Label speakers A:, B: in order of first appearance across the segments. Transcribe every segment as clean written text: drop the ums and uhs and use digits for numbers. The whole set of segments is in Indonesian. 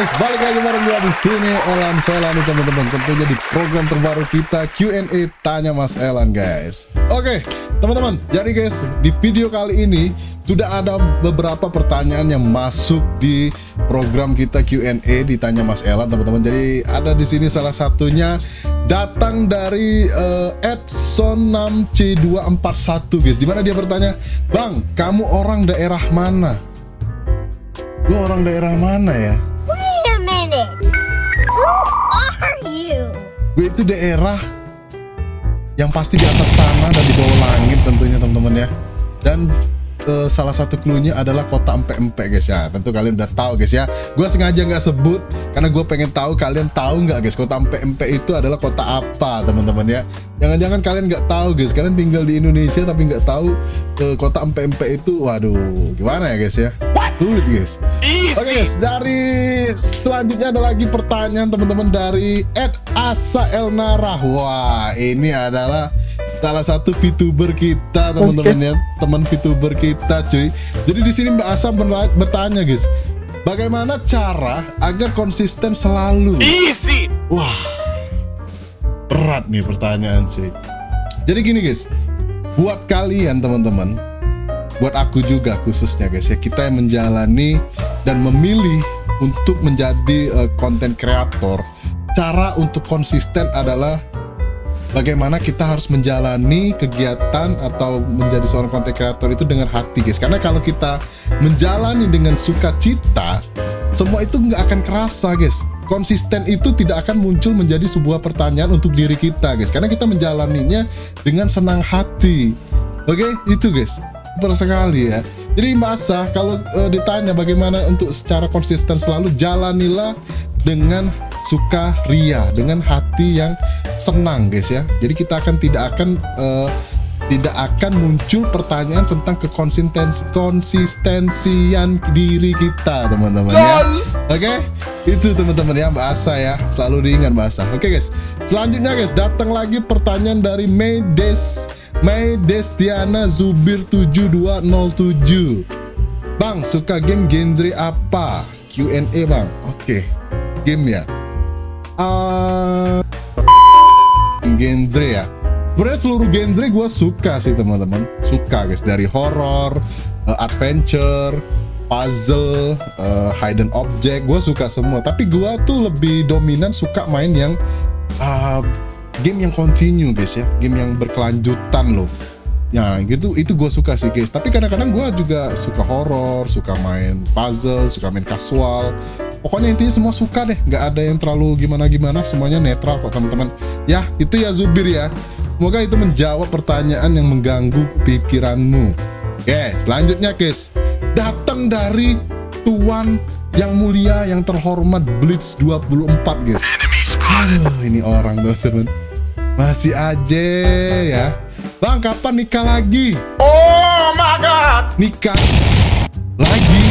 A: guys, balik lagi bareng gua di sini Elan Velan nih teman-teman. Tentunya di program terbaru kita Q&A Tanya Mas Elan guys. Oke, teman-teman. Jadi guys, di video kali ini sudah ada beberapa pertanyaan yang masuk di program kita Q&A di Tanya Mas Elan teman-teman. Jadi ada di sini salah satunya datang dari @sonamc241 guys. Dimana dia bertanya, "Bang, kamu orang daerah mana?" Gua orang daerah mana ya?
B: Wait a minute. Who are you?
A: Gue itu daerah yang pasti di atas tanah dan di bawah langit tentunya teman-teman ya. Dan salah satu cluenya adalah kota Empe-Empe guys ya. Tentu kalian udah tahu guys ya. Gue sengaja nggak sebut karena gue pengen tahu kalian tahu nggak guys kota Empe-Empe itu adalah kota apa teman-teman ya. Jangan-jangan kalian nggak tahu guys. Kalian tinggal di Indonesia tapi nggak tahu kota Empe-Empe itu. Waduh, gimana ya guys ya? Sulit guys. Oke guys, dari selanjutnya ada lagi pertanyaan teman-teman dari @asa_elnara. Wah, ini adalah salah satu VTuber kita teman-teman ya, teman VTuber kita cuy. Jadi di sini Mbak Asa bertanya guys, bagaimana cara agar konsisten selalu? Easy. Wah, berat nih pertanyaan cuy. Jadi gini guys, buat kalian teman-teman, buat aku juga khususnya guys ya, kita yang menjalani dan memilih untuk menjadi content creator, cara untuk konsisten adalah bagaimana kita harus menjalani kegiatan atau menjadi seorang content creator itu dengan hati guys. Karena kalau kita menjalani dengan sukacita, semua itu nggak akan kerasa guys. Konsisten itu tidak akan muncul menjadi sebuah pertanyaan untuk diri kita guys. Karena kita menjalaninya dengan senang hati. Oke, itu guys. Benar sekali ya. Jadi Mbak Asa kalau ditanya bagaimana untuk secara konsisten selalu, jalanilah dengan sukaria, dengan hati yang senang guys ya. Jadi kita tidak akan muncul pertanyaan tentang konsistensian diri kita teman-teman ya. Oke, itu teman-teman ya Mbak Asa ya, selalu diingat Mbak Asa. Oke guys, selanjutnya guys datang lagi pertanyaan dari May Destiana Zubir 7207. Bang, suka game genre apa? Q&A bang. Oke, game ya. Genre ya. Sebenarnya seluruh genre gue suka sih teman-teman. Suka guys, dari horror, adventure, puzzle, hidden object, gue suka semua. Tapi gue tuh lebih dominan suka main yang game yang continue guys ya, game yang berkelanjutan loh. Ya gitu, itu gue suka sih guys. Tapi kadang-kadang gue juga suka horror, suka main puzzle, suka main casual. Pokoknya intinya semua suka deh, nggak ada yang terlalu gimana-gimana, semuanya netral kok teman-teman. Ya itu ya Zubir ya. Semoga itu menjawab pertanyaan yang mengganggu pikiranmu. Oke, selanjutnya guys, datang dari Tuan yang mulia, yang terhormat Blitz 24 guys. Ini orang teman-teman masih aja ya. Bang, kapan nikah lagi?
C: Oh my god,
A: nikah lagi?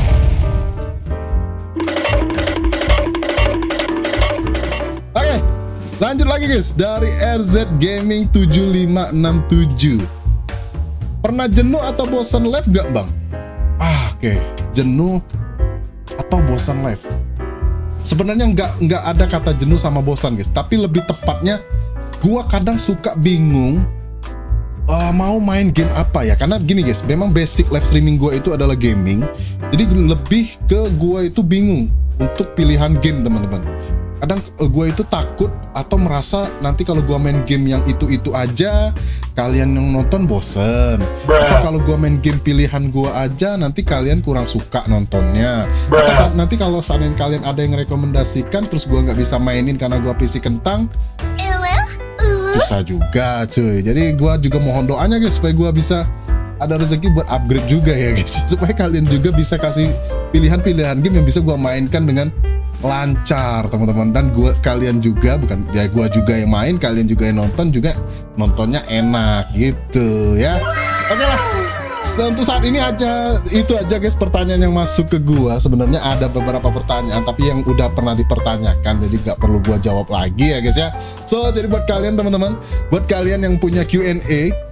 A: Oke, lanjut lagi guys, dari RZ Gaming 7567. Pernah jenuh atau bosan live gak bang? Oke, jenuh atau bosan live? Sebenarnya nggak ada kata jenuh sama bosan guys, tapi lebih tepatnya gua kadang suka bingung mau main game apa ya. Karena gini guys, memang basic live streaming gua itu adalah gaming, jadi lebih ke gua itu bingung untuk pilihan game teman-teman. Kadang gue itu takut atau merasa nanti kalau gue main game yang itu aja, kalian yang nonton bosen. Atau kalau gue main game pilihan gue aja, nanti kalian kurang suka nontonnya. Atau nanti kalau seandainya kalian ada yang rekomendasikan, terus gue nggak bisa mainin karena gue PC kentang, susah juga cuy. Jadi gue juga mohon doanya guys, supaya gue bisa ada rezeki buat upgrade juga ya guys. Supaya kalian juga bisa kasih pilihan-pilihan game yang bisa gue mainkan dengan lancar teman-teman. Dan kalian juga, bukan ya gue juga yang main, kalian juga yang nonton, juga nontonnya enak gitu ya. Oke lah, untuk saat ini itu aja guys pertanyaan yang masuk ke gua. Sebenarnya ada beberapa pertanyaan tapi yang udah pernah dipertanyakan, jadi nggak perlu gua jawab lagi ya guys ya. So jadi buat kalian teman-teman, buat kalian yang punya Q&A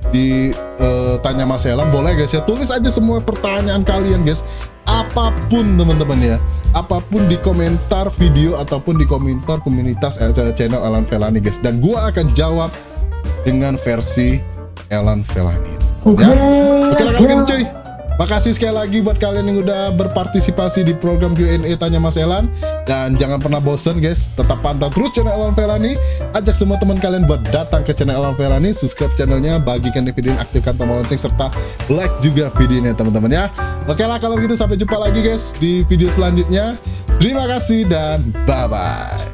A: di tanya Mas Elan, boleh guys ya, tulis aja semua pertanyaan kalian guys, apapun teman-teman ya, apapun di komentar video ataupun di komentar komunitas channel Elan Felani guys, dan gua akan jawab dengan versi Elan Felani ya. Oke lah kalau gitu cuy, makasih sekali lagi buat kalian yang udah berpartisipasi di program Q&A Tanya Mas Elan. Dan jangan pernah bosen guys, tetap pantau terus channel Elan Felani. Ajak semua teman kalian buat datang ke channel Elan Felani, subscribe channelnya, bagikan video ini, aktifkan tombol lonceng, serta like juga videonya teman-teman ya. Oke lah kalau gitu, sampai jumpa lagi guys di video selanjutnya. Terima kasih dan bye-bye.